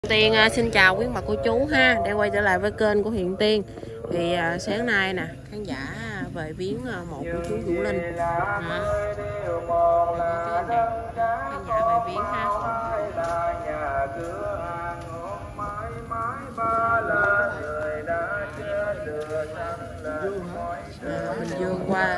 Tiên xin chào quý bà cô chú ha, để quay trở lại với kênh của Hiền Tiên. Thì sáng nay nè, khán giả về viếng mộ của chú Vũ Linh. Khán giả về viếng ha. Bình Dương qua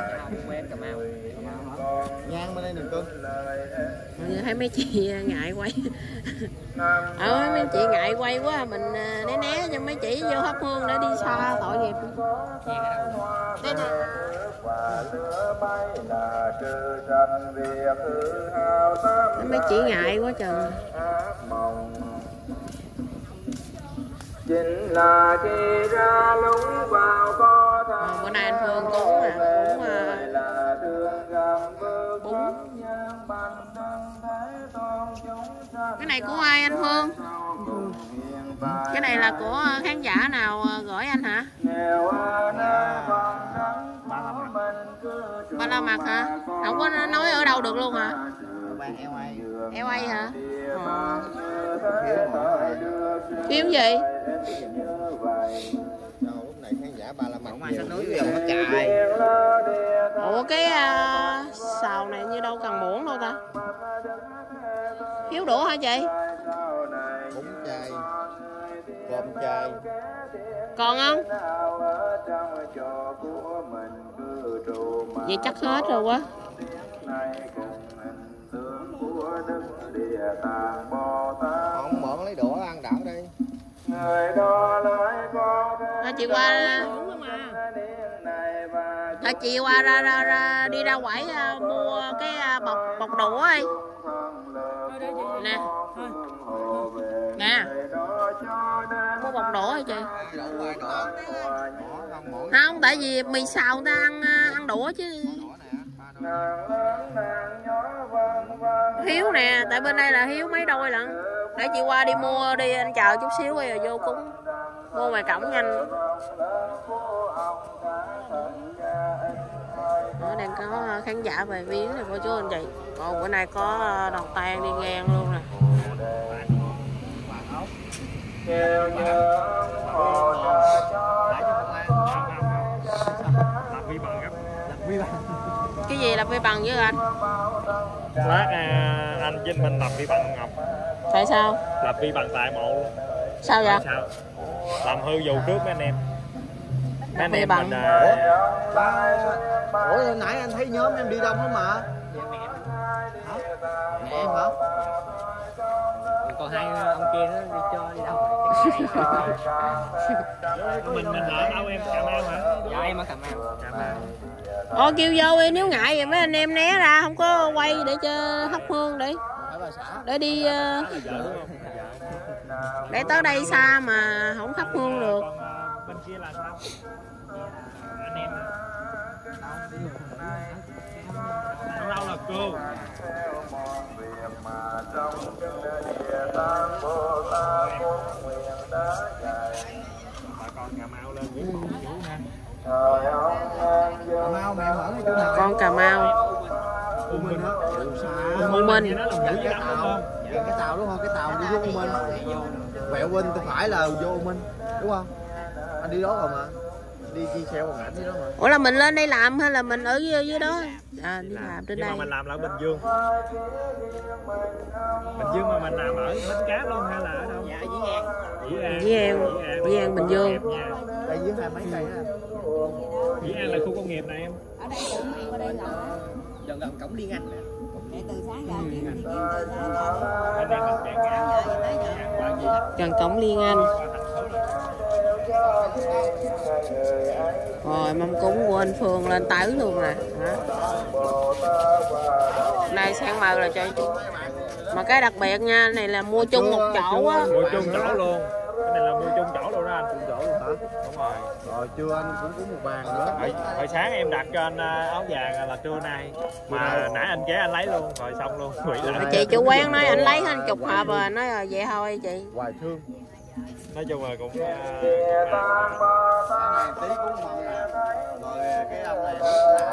Ngang bên đây đừng cưng. Thấy mấy chị ngại quay. Mấy chị ngại quay quá, mình né né cho mấy chị vô thắp hương để đi xa tội nghiệp. Đây nè. Mấy chị ngại quá trời. Chính là khi ra lúng vào có Bữa nay anh Phương cúng nè, cúng cái này của ai anh Phương? Cái này là của khán giả nào gửi anh hả? Ba La Mật hả? Không có nói ở đâu được luôn hả? LA hả? Phim gì? Lúc này khán giả Ba La Mật ngoài sân núi dòng nó chạy. Ủa cái xào này như đâu cần muỗng đâu ta? Hiếu đũa hả chị? Bún chay, cơm chay. Còn không? Vậy chắc hết rồi quá. Không mượn lấy đũa ăn đảo đi. Chị qua chị qua ra đi ra quẩy mua cái bọc đũa đi nè nè, mua bọc đũa hả chị? Không, tại vì mì xào người ta ăn đũa chứ. Hiếu nè, tại bên đây là Hiếu mấy đôi lận. Để chị qua đi mua đi, anh chờ chút xíu rồi vô cúng. Mua ngoài cổng nhanh. Ở đang có khán giả về viếng này cô chú anh chị. Còn bữa nay có đoàn tang đi ngang luôn nè. Cái gì là vi bằng với anh? Lát anh Vinh Minh lập vi bằng Ngọc. Tại sao? Lập vi bằng tại mộ luôn. Sao vậy? Sao? Làm hư dù trước mấy anh em. Mấy anh em bằng. Mình Ủa hồi nãy anh thấy nhóm em đi đông lắm mà. Mẹ em hả? Còn hai ông kia nó đi cho đi đâu mình ở đâu em? Cà Mau hả? dạ em ở Cà Mau. Kêu vô đi, nếu ngại thì mấy anh em né ra, không có quay để cho thắp hương để đi để tới đây xa mà không thắp hương được. Còn bên kia là sao? Anh em đâu là cô. Bà con Cà Mau lên với con chú ha. Cà Mau mẹ ở chỗ nào? Con Cà Mau. U Minh hả? U Minh. Cái tàu đúng không? Cái tàu đi vô U Minh. Quẹo bên tay phải là vô U Minh, đúng không? Anh đi đó rồi mà. Đi chia xe bằng ảnh đi đó mà. Ủa là mình lên đây làm hay là mình ở dưới đó? Đi làm trên nhưng đây. mà mình làm là ở Bình Dương. Bình Dương mà mình làm ở Bến Cát luôn hay là ở đâu? Dạ Dĩ An. Dĩ An Bình Dương. Đây dưới hai mấy cây á. Dĩ An là khu công nghiệp này em. Ở đây cũng ở đây là Gần gần cổng Liên Anh. để từ sáng giờ kiếm thì kiếm từ sáng giờ Bên đây mình chạy sáng giờ thì tới giờ. Gần cổng Liên Anh. Rồi mâm cúng của anh Phương lên tới luôn nè. Này sang mời là cho mà cái đặc biệt nha, này là mua chung một chỗ á. Mua chung chỗ luôn. Cái này là mua chung chỗ luôn đó anh. Chung chỗ luôn hả? Đúng rồi. Rồi trưa anh cũng có một bàn nữa. Hồi sáng em đặt cho anh áo vàng là trưa nay. Mà nãy anh ké anh lấy luôn, rồi xong luôn. Chị chủ quán nói anh lấy anh chục hộp rồi, nói rồi vậy thôi chị. Hoài Thương. nói chung là cũng Cái này tí cũng ngon nè. Rồi cái ông này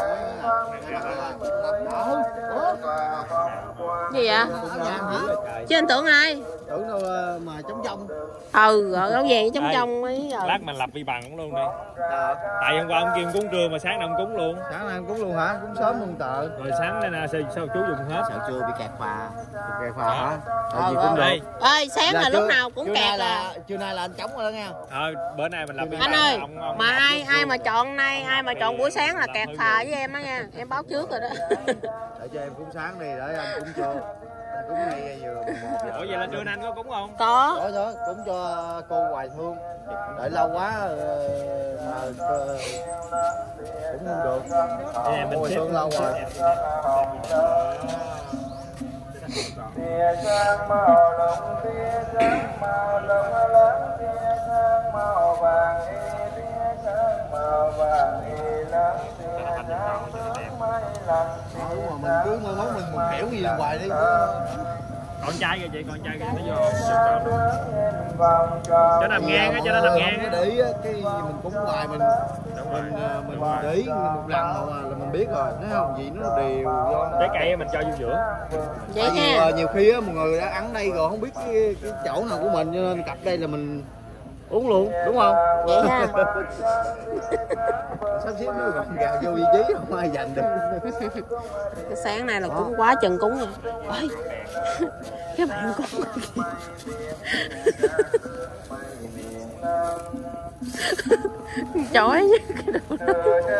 gì vậy? Chứ anh tưởng ai? tưởng đâu mà trống trông. Rồi áo vàng trống trông ấy rồi. lát mình lập vi bằng cũng luôn đi. Tại hôm qua ông Kim cúng trưa mà sáng nay ông cúng luôn. Sáng nay em cúng luôn hả? Cúng sớm luôn tợ. Rồi sáng nay sao chú dùng hết? Sợ chưa bị kẹt phà. Bị kẹt phà hả? Gì cũng được. Ơi sáng là lúc nào cũng kẹt à. Trưa nay là anh trống rồi đó nghe. Bữa nay mình lập vi Anh bằng. ơi, mà ai mà chọn nay, ai mà chọn buổi sáng là kẹt phà với em á nha. Em báo trước rồi đó. Để cho em cúng sáng đi, để anh cúng trưa. Anh cúng ngay vừa 11 giờ. Ủa vậy là trưa nay anh có cúng không? Có. Có đó, cúng cho cô Hoài Thương. Đợi lâu quá mà cũng không được. Cô Hoài Thương lâu rồi. Tia sáng màu lông, tia sáng màu lông lớn, tia sáng màu vàng y, tia sáng màu vàng y lớn, tia sáng sớm mây lặng. Đúng rồi, mình cứ mơ mốt mình một kiểu gì hoài đi. Con trai kìa chị, con trai kìa nó vô. Cho nằm ngang á, cho nó nằm ngang á. Để ý cái mình cúng hoài mình để ý một lần mà là mình biết rồi, thấy không? Gì nó đều do Trái cây mình cho vô giữa. Vậy ha. nhiều khi á một người đã ăn đây rồi không biết cái chỗ nào của mình, cho nên cặp đây là mình uống luôn, đúng không? Vậy ha. Sắp xếp nó gọn gàng vô vị trí không ai giành được. Cái sáng nay là cúng quá chừng cúng rồi. Ôi, cái bạn cúng kìa. Chói nhất cái đồ đó.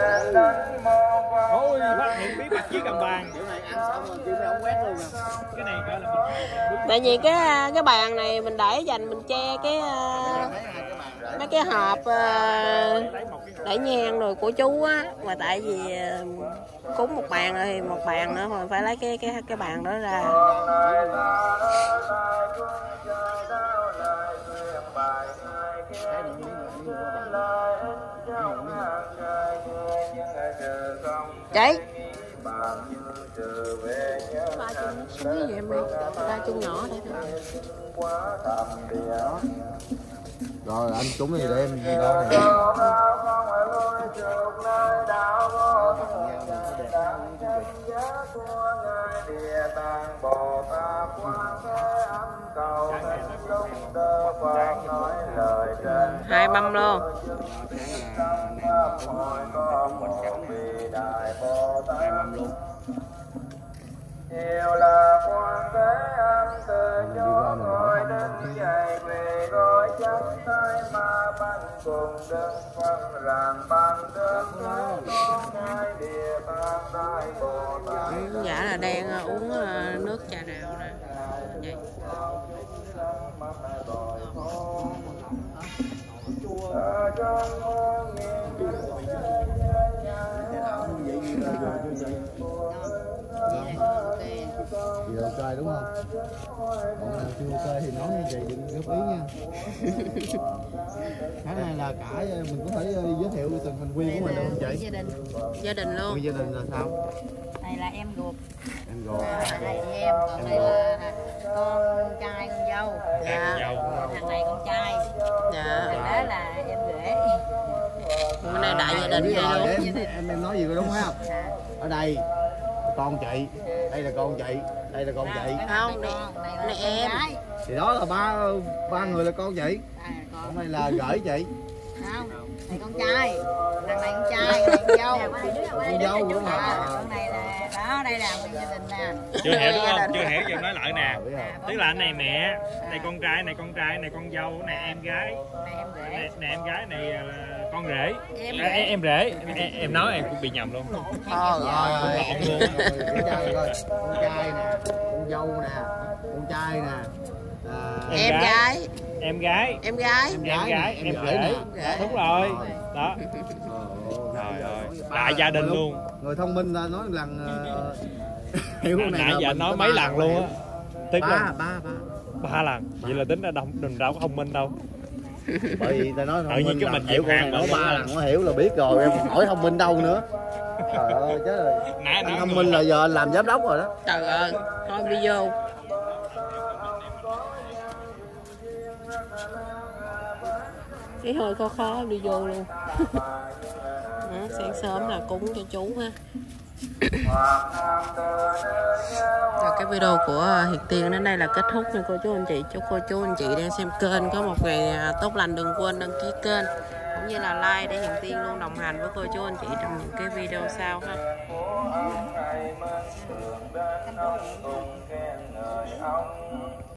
Ôi, phát hiện bí mật dưới gầm bàn. Kiểu này ăn xong rồi kêu ông quét luôn nè. Cái này gọi là mình... Tại vì cái bàn này mình để dành mình che cái mấy cái hộp để nhang rồi của chú á, mà tại vì cúng một bàn rồi thì một bàn nữa mà phải lấy cái bàn đó ra. Chị ba chung xíu gì em ơi, ba chung nhỏ đây thôi. Rồi anh cúng đi để em đi đó này. Hai mâm luôn. Nhiều là quan thế âm từ cho ngồi đứng dậy về gói chắp tay ma ban cùng đơn phân ràng ban đơn con ngài địa tạng đại bồ tát. Dạ là đang uống nước trà đào nè. Vậy. Chị ok đúng không? Còn nào chưa ok thì nói như vậy đừng góp ý nha. Cái này là cả mình có thể giới thiệu từng thành viên của mình được không chị? Gia đình luôn. Nguyên gia đình là sao? Này là em ruột. Em gọi. Đây thì em, còn đây là con trai con dâu. Dạ. Thằng này con trai. Dạ. Thằng đó là em rể. Bữa nay đại gia đình vậy luôn. Em nói gì có đúng không? Ở đây con chị, đây là con chị, đây là con chị. Không, này em. Thì đó là ba người là con chị. Còn đây là gửi chị. Không, này con trai. Thằng này con trai, này con dâu. Con dâu đúng không? Con này là đó, đây là nguyên gia đình nè. Chưa hiểu đúng không? Chưa hiểu, giờ nói lại nè. Tức là này mẹ, này con trai, này con trai, này con dâu, này em gái. Này em rể. Này em gái, này là con rể. Em rể. Em nói em cũng bị nhầm luôn. Rồi. Lộn luôn. Con trai coi, con trai nè, con dâu nè, con trai nè. Em gái. Em gái. Em gái. Em rể. Đúng rồi. Đó. Trời ơi, đại gia đình luôn. Người thông minh ta nói lần hiểu con này nãy giờ nói mấy lần luôn á. Tức là ba lần. Vậy là tính ra đừng đâu có thông minh đâu. Bởi vì ta nói thông tự nhiên minh cái mình hiểu con này nói 3 lần nó hiểu là biết rồi, em hỏi thông minh đâu nữa. Trời ơi chết rồi. Anh thông minh là giờ anh làm giám đốc rồi đó. Trời ơi, thôi đi vô. Cái hơi khó khó đi vô luôn. Sáng sớm là cúng cho chú ha. Và cái video của Hiền Tiên đến đây là kết thúc nha cô chú anh chị. Chúc cô chú anh chị đang xem kênh có một ngày tốt lành, đừng quên đăng ký kênh cũng như là like để Hiền Tiên luôn đồng hành với cô chú anh chị trong những cái video sau ha.